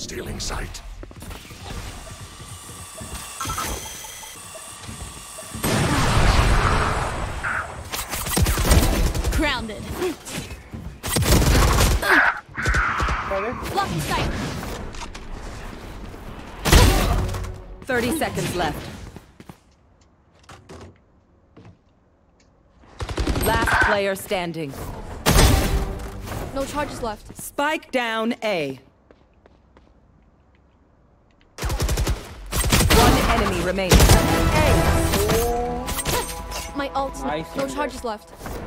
Stealing sight. Grounded. Blocking sight. 30 seconds left. Last player standing. No charges left. Spike down A. One enemy remaining. A. My ult. Nice. No charges left.